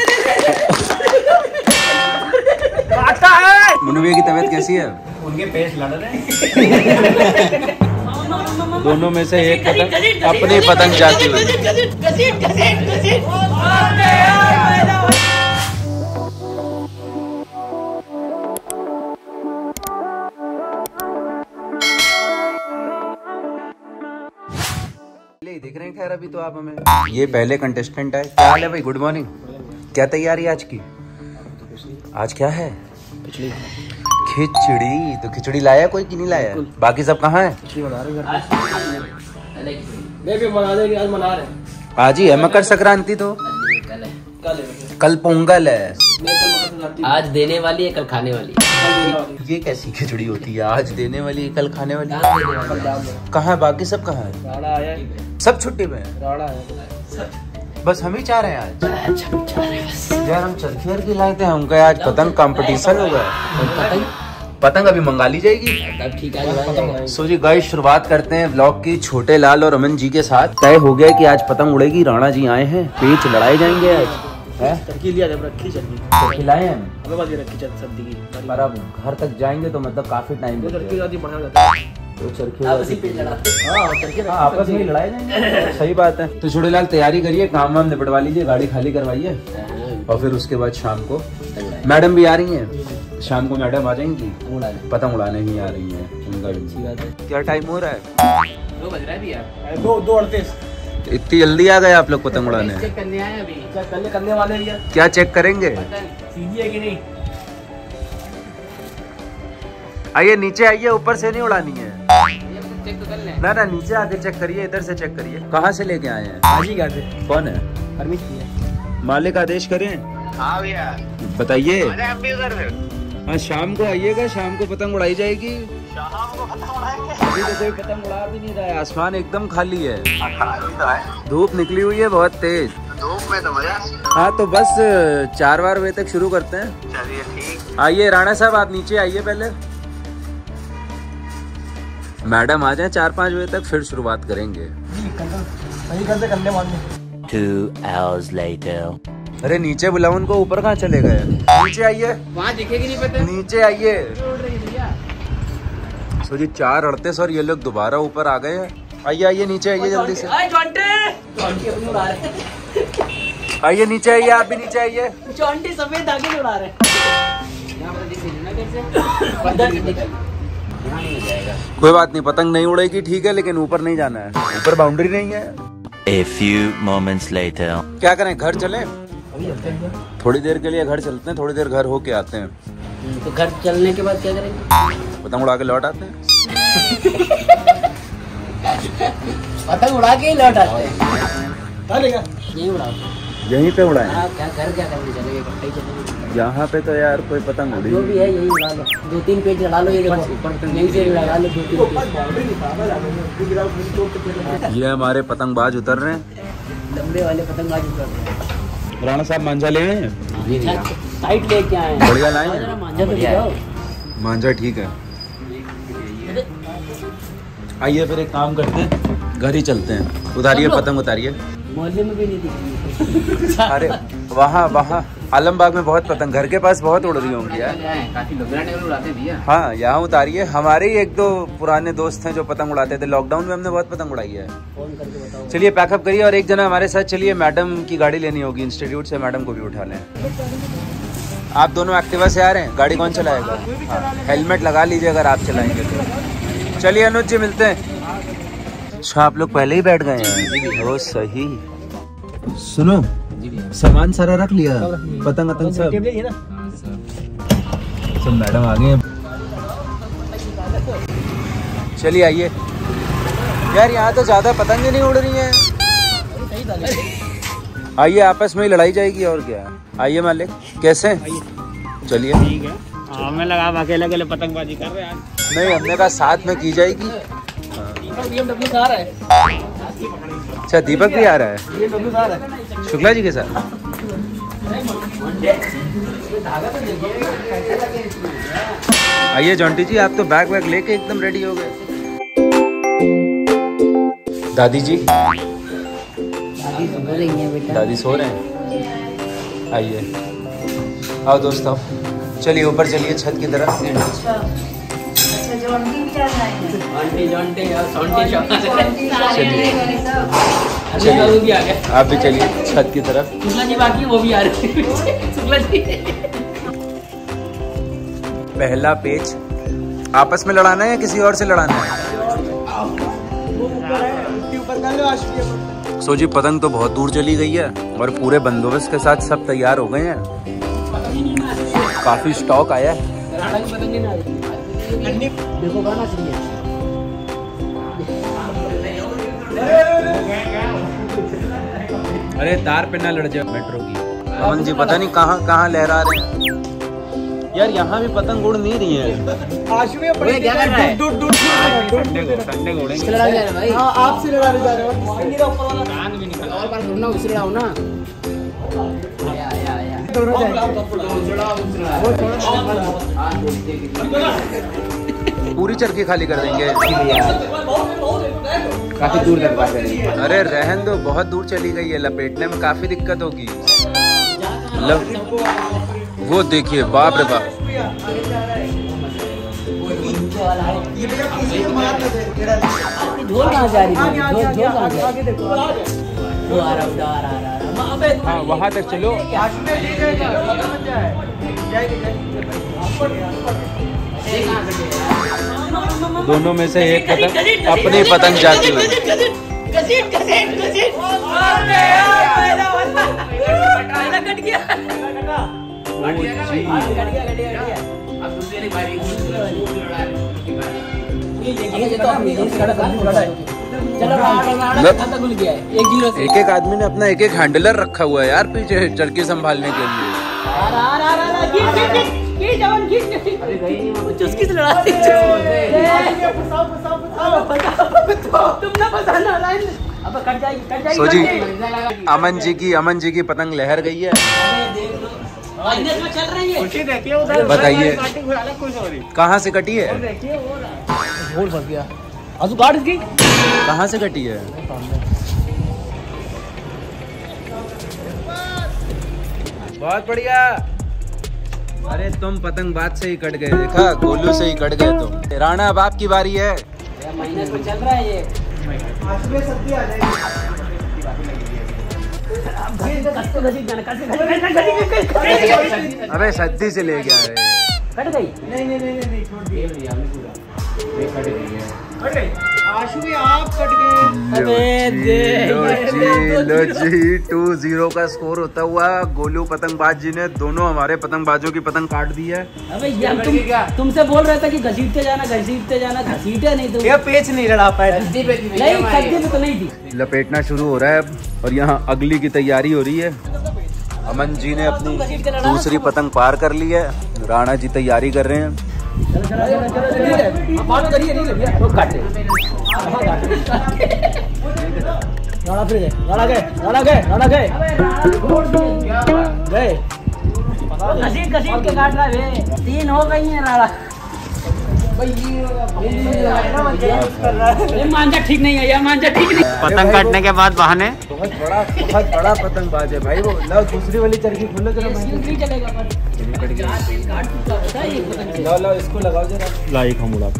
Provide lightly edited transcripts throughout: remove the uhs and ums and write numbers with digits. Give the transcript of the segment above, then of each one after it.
मुनवी की तबीयत कैसी है? उनके पेश लड़ रहे हैं। दोनों में से एक पतंग अपनी पतंग जाती हुई। दिख रहे हैं खैर अभी तो आप हमें। ये पहले कंटेस्टेंट है। क्या हाल है भाई? Good morning. क्या तैयारी आज की? आज क्या है? खिचड़ी। तो खिचड़ी लाया कोई कि नहीं लाया? बाकी सब कहाँ है? आज ही है मकर संक्रांति तो कल पोंगल है। आज देने वाली है कल खाने वाली। ये कैसी खिचड़ी होती है? आज देने वाली है कल खाने वाली। कहाँ है बाकी सब? कहाँ है? सब छुट्टी में है। बस हम ही चाह रहे हैं आज। यार हम चरखियर की लाए थे, हम कहे आज पतंग कंपटीशन होगा। पतंग अभी मंगा ली जाएगी। ठीक है। सो जी गाइस शुरुआत करते हैं ब्लॉग की छोटे लाल और अमन जी के साथ। तय हो गया कि आज पतंग उड़ेगी। राणा जी आए हैं, पेच लड़ाए जाएंगे आज। चरखी लाए हैं पर अब घर तक जाएंगे तो मतलब काफी टाइम तो चरखी आपस में लड़ाए जाएंगे। सही बात है। तो छोटे लाल तैयारी करिए, काम वाम निपटवा लीजिए, गाड़ी खाली करवाइए और फिर उसके बाद शाम को मैडम भी आ रही हैं। शाम को मैडम आ जाएंगी, पतंग उड़ाने ही आ रही हैं उनका भी। क्या टाइम हो रहा है? 2 बज रहा है भैया। 2:38। इतनी जल्दी आ गए आप लोग पतंग उड़ाने? चेक करने आए अभी। करने वाले भैया। क्या चेक करेंगे? सीधी है कि नहीं? आइए नीचे आइए, ऊपर से नहीं उड़ानी है। चेक तो कर ले। ना नीचे आके चेक करिए, इधर से चेक करिए। कहाँ से लेके आए हैं? आज ही करते। कौन है? परमिट किया। मालिक आदेश करें। हाँ भैया बताइए। आप भी उधर थे? हाँ शाम को आइएगा, शाम को पतंग उड़ाई जाएगी। शाम को पतंग उड़ाएंगे? अभी तो कोई पतंग उड़ा भी नहीं रहा है, आसमान एकदम खाली है। खाली तो है, धूप निकली हुई है बहुत तेज। धूप में तो मजा। हाँ तो बस 4 बजे तक शुरू करते हैं। चलिए ठीक। आइए राणा साहब आप नीचे आइए पहले। मैडम आ जाए 4-5 बजे तक, फिर शुरुआत करेंगे। 2 hours later. अरे नीचे बुलाओ उनको, ऊपर कहाँ चले गए? नीचे आइए। वहाँ दिखेगी नहीं पता। नीचे आइए। सो जी 4:38 और ये लोग दोबारा ऊपर आ गए हैं। आइए नीचे आइए जल्दी से। आइए नीचे आइए, आप भी नीचे आइए। सफेद धागे उड़ा रहे। कोई बात नहीं, पतंग नहीं उड़ेगी ठीक है, लेकिन ऊपर नहीं जाना है। ऊपर बाउंड्री नहीं है। A few moments later. क्या करें, घर चलें? थोड़ी देर के लिए घर चलते हैं, थोड़ी देर घर होके आते हैं। तो घर चलने के बाद क्या करेंगे? पतंग उड़ा के लौट आते हैं। पतंग उड़ा के ही लौट आते हैं। यही उड़ाओ। यहीं पे उड़ाएं? क्या घर क्या करने चलेंगे? इकट्ठे चलेंगे। यहाँ पे तो यार कोई पतंग उड़ी जो भी है यही उड़ा लो। 2-3 पेज लगा लो। ये देखो यहीं से लगा लो 2-3 पेज। ये हमारे पतंगबाज उतर रहे हैं। लंबे वाले पतंगबाज उतर रहे हैं। राणा साहब मांझा ले आए हैं? साइड लेके आए हैं। बढ़िया लाए हैं। मांझा तो दिखाओ। मांझा ठीक है। आइए फिर एक काम करते हैं, घर ही चलते हैं। उतारिए पतंग, उतारिए। मोहल्ले में भी नहीं दिख रही। अरे वहाँ आलमबाग में बहुत पतंग, घर के पास बहुत उड़ रही होंगी यार। काफी लोग उड़ाते भैया। हाँ यहाँ उतारिए। हमारे ही 1-2 पुराने दोस्त हैं जो पतंग उड़ाते थे। लॉकडाउन में हमने बहुत पतंग उड़ाई है। फोन करके बताओ। चलिए पैकअप करिए और एक जना हमारे साथ चलिए। मैडम की गाड़ी लेनी होगी इंस्टीट्यूट से, मैडम को भी उठा लें। आप दोनों एक्टिवा से आ रहे हैं, गाड़ी कौन चलाएगा? हाँ हेलमेट लगा लीजिए अगर आप चलाएंगे तो। चलिए अनुज जी मिलते हैं। अच्छा आप लोग पहले ही बैठ गए हैं? ओ सही। सुनो सामान सारा रख लिया, पतंग अतंग सब? सब मैडम आ गए हैं। चलिए आइए। यार यहाँ तो ज्यादा पतंग नहीं उड़ रही हैं। आइए आपस में ही लड़ाई जाएगी और क्या। आइए मालिक कैसे? चलिए ठीक है। हमें लगा आप अकेले अकेले पतंगबाजी कर रहे हैं। नहीं हमने कहा साथ में की जाएगी। BMW कार है। अच्छा दीपक भी आ रहा है? BMW कार है। शुक्ला जी के साथ। आइए जॉन्टी जी, आप तो बैग वैग लेके एकदम रेडी हो गए। दादी जी? दादी सो रही है बेटा। दादी सो रहे हैं? आइए, आओ दोस्तों, चलिए ऊपर चलिए छत की तरफ। चलिए आप भी चलिए छत की तरफ। शुक्ला जी बाकी वो भी आ रहे हैं। शुक्ला जी पहला पेच आपस में लड़ाना है या किसी और से लड़ाना है? सो जी पतंग तो बहुत दूर चली गई है और पूरे बंदोबस्त के साथ सब तैयार हो गए हैं। काफी स्टॉक आया है। देखो गाना चाहिए। अरे तार पे ना लड़ जाए मेट्रो की। अमन जी पता नहीं कहाँ कहाँ लहरा रहे हैं यार। यहाँ भी पतंग उड़ नहीं रही है। क्या कर रहा है? हाँ, आपसे लड़ाने जा रहे हो। और बार घूमना उसे लड़ाओ ना। पूरी चरखी खाली कर देंगे। काफी दूर तक बात करेंगे। अरे रहन दो, बहुत दूर चली गई है, लपेटने में काफी दिक्कत होगी। मतलब वो देखिए, बाप रे बाप। ढोल कहाँ जा रही है? ढोल कहाँ जा रही है? वो आ रहा है। हाँ वहाँ तक चलो। दोनों में से एक पतंग अपनी पतंग जाती हुई। एक एक आदमी ने अपना एक एक हैंडलर रखा हुआ है यार पीछे चरखी संभालने के लिए। सो जी अमन जी की पतंग लहर गई है। बताइए कहाँ से कटी है? कहाँ से कटी है? बहुत बढ़िया। अरे तुम पतंगबाज से ही कट गए, देखा गोलू से ही कट गए तुम। राणा अब आपकी बारी है। महीने को चल रहा है ये। अबे सद्दी से ले गया है। कट गई? नहीं छोड़ दिया हमने पूरा। ये कट गई है। कट गई। आशु भी आप कट गए। लो जी 2-0 का स्कोर होता हुआ गोलू पतंगबाज जी ने दोनों हमारे पतंगबाजों की पतंग काट दी है। अबे यार तुमसे बोल रहे थे कि घसीटते जाना, घसीटे नहीं तुम। ये पेच नहीं लड़ा पाए। नहीं सद्दी पे तो नहीं थी। लपेटना शुरू हो रहा है और यहाँ अगली की तैयारी हो रही है। अमन जी ने अपनी दूसरी पतंग पार कर ली है। राणा जी तैयारी कर रहे हैं। घसीट के काट रहा है। 3 हो गई है राणा। मांझा ठीक नहीं है, यह मांझा ठीक नहीं। पतंग काटने के बाद बहाने। बहुत बड़ा पतंगबाज है भाई वो। लो दूसरी वाली चरखी खोलो जरा। नहीं चलेगा पर लो इसको लगाओ जरा। लाइक हम उड़ा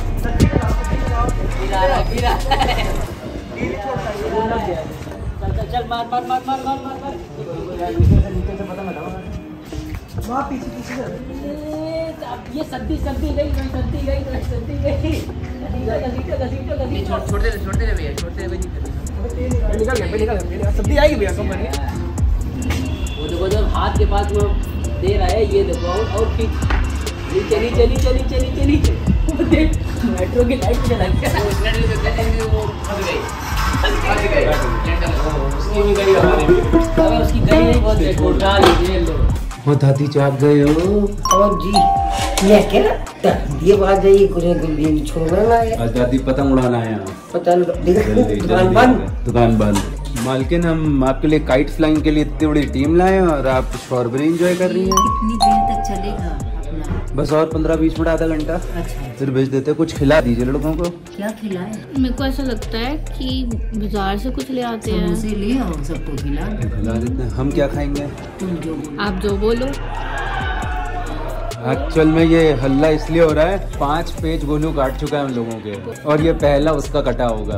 चल मार मार मार मार मार मार मार। ये सद्दी गई। छोड़ दे भैया। सब्जी आएगी भैया सब बढ़िया। वो देखो जब हाथ के पास वो दे रहा है, ये देखो और नीचे मेट्रो की लाइट जला उसकी गई नहीं बहुत। वो दादी जाग गए हो। और जी ये बात जाइए कुछ छोड़ना है। दादी पतंग उड़ाना है यहाँ। पता दुकान बंद। मालकिन हम आपके लिए काइट फ्लाइंग के लिए इतनी बड़ी टीम लाए हैं और आप शॉर्बरी एंजॉय कर रही हैं। कितनी देर तक चलेगा? बस और 15-20 मिनट, आधा घंटा, अच्छा फिर भेज देते। कुछ खिला दीजिए लड़कों को। क्या खिलाए? मेरे को ऐसा लगता है कि बाजार से कुछ ले आते हैं। समोसे ले आओ, सबको खिला देते हैं। हम क्या खाएंगे? तुम जो बोलो। आप जो बोलो। एक्चुअल में ये हल्ला इसलिए हो रहा है, 5 पेज गोलू काट चुका है हम लोगों के, और ये पहला उसका कटा होगा।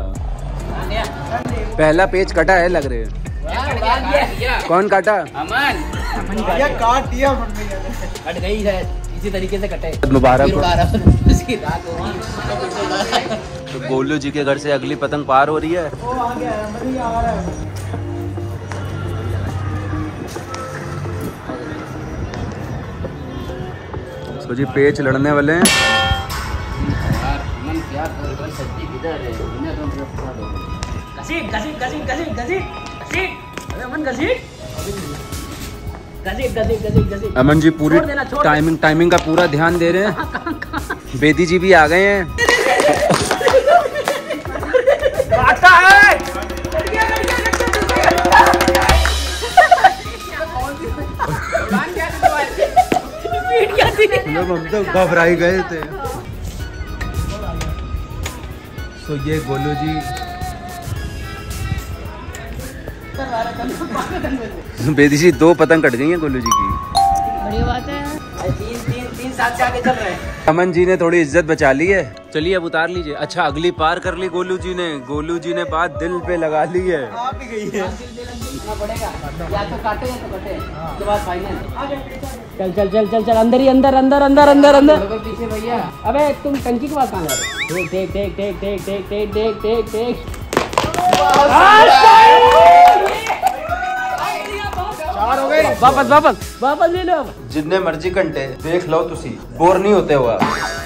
पहला पेज कटा है लग रहे है। कौन काटा? अमन काट दिया, कट गई है इसी तरीके से कटे। मुबारक हो। तो गोलू जी के घर से अगली पतंग पार हो रही है। तो जी पेच लड़ने वाले हैं। अमन जी पूरी टाइमिंग का पूरा ध्यान दे रहे हैं। बेदी जी भी आ गए हैं। हम तो घबराई गए थे। तो ये गोलू जी, बेदी जी 2 पतंग कट गई हैं गोलू जी की। बढ़िया बात है। तीन साथ से आगे चल रहे हैं। अमन जी ने थोड़ी इज्जत बचा ली है। चलिए अब उतार लीजिए। अच्छा अगली पार कर ली गोलू जी ने। गोलू जी ने बात दिल पे लगा ली है। आप ही गई है। पड़ेगा या तो काटे या तो कटे, उसके बाद फाइनल। चल चल चल चल चल, अंदर ही अंदर अंदर अंदर अंदर अंदर। पीछे भैया। अबे तुम टंकी के पास कहाँ जा रहे हो? देख देख देख देख देख देख देख देख देख। वापस वापस वापस ले लो। जितने मर्जी घंटे देख लो, तुसी बोर नहीं होते हो आप।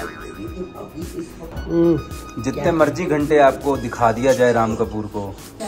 जितने मर्जी घंटे आपको दिखा दिया जाए राम कपूर को।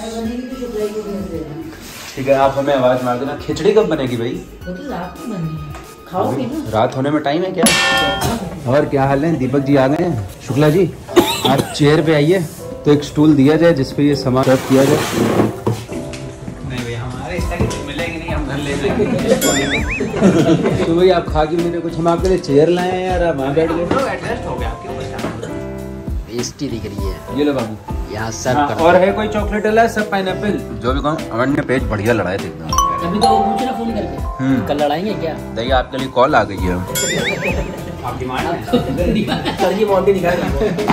ठीक है, आप हमें आवाज मार देना। खिचड़ी कब बनेगी भाई? वो तो रात को बननी है, खाओगे ना? रात होने में टाइम है क्या? और क्या हाल है? दीपक जी आ गए हैं। शुक्ला जी आप चेयर पे आइए, तो एक स्टूल दिया जाए जिसपे ये सामान सर्व किया जाए। नहीं भैया, हमारे इस तरह की मिलेगी नहीं, हम घर ले जाएंगे। तो भाई आप खा के मेरे कुछ, हम आपके लिए चेयर लाए हैं यार, आप वहाँ बैठ गए। एडजस्ट हो गया, क्यों टेस्टी दिख रही है। ये लो बाबू, यहाँ सर्व कर। और है कोई चॉकलेट वाला? सब पाइनएप्पल जो भी कहूँ। अमन ने पेज बढ़िया लड़ाए थे एकदम। अभी तो वो पूछ रहा फोन करके, कल लड़ाएंगे क्या? देखिए आपके लिए कॉल आ गई है। आप डिमांड है सर जी, मॉडल दिखाएगा।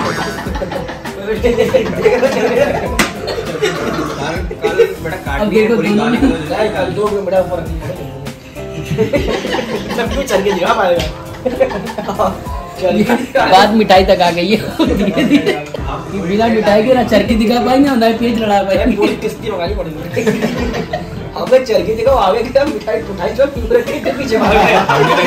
बेटा काट दिए पूरी गाली कल 2 मिनट ऊपर सब कुछ चल के दिखा पाएगा। बाद मिठाई तक आ गई है। बिना मिठाई के ना चरखी दिखा पाएंगे ना पेज लड़ा पाएंगे। पूरी किस्ती मंगानी पड़ेगी। अबे चरखी दिखाओ, आगे क्या मिठाई उठाई जो पूरे के पीछे भाग गया।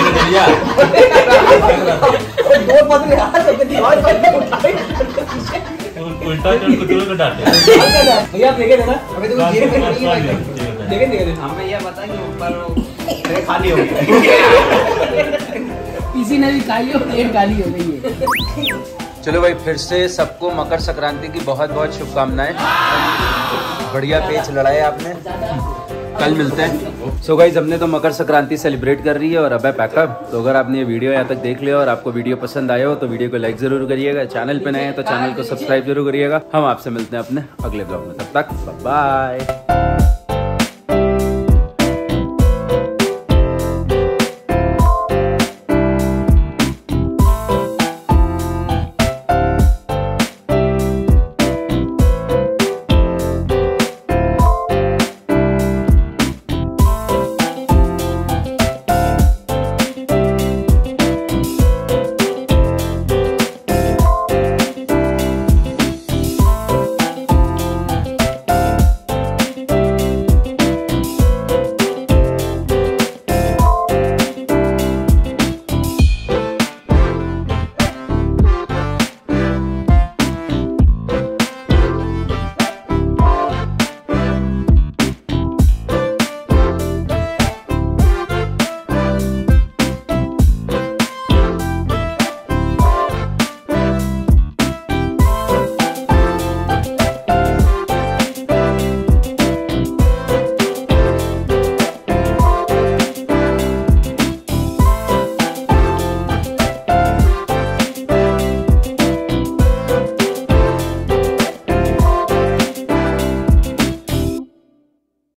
2 पतले हाथ से दीवार पर उठाई उल्टा चढ़ कुछ को डांटे। भैया देखे थे ना, अबे तो धीरे धीरे नहीं है। देखे हमें ये बता कि ऊपर खाली हो गया। किसी ने भी खाई हो, प्लेट खाली हो गई है। चलो भाई, फिर से सबको मकर संक्रांति की बहुत बहुत शुभकामनाएं। बढ़िया पेच लड़ाए आपने। कल मिलते हैं। सो गाइस, हमने तो मकर संक्रांति सेलिब्रेट कर रही है और अब है पैकअप। तो अगर आपने ये वीडियो यहाँ तक देख लिया और आपको वीडियो पसंद आया हो तो वीडियो को लाइक जरूर करिएगा। चैनल पे नए हैं तो चैनल को सब्सक्राइब जरूर करिएगा। हम आपसे मिलते हैं अपने अगले ब्लॉग में। तब तक बाय।